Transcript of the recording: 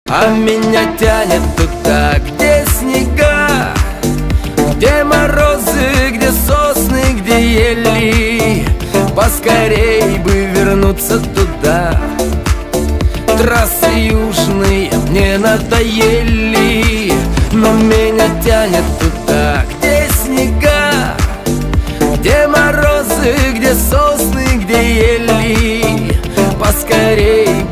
А меня тянет туда, где снега, где морозы, где сосны, где ели. Поскорей бы вернуться туда. Трассы южные мне надоели, но меня тянет туда, где снега, где морозы, где сосны, где ели. Поскорей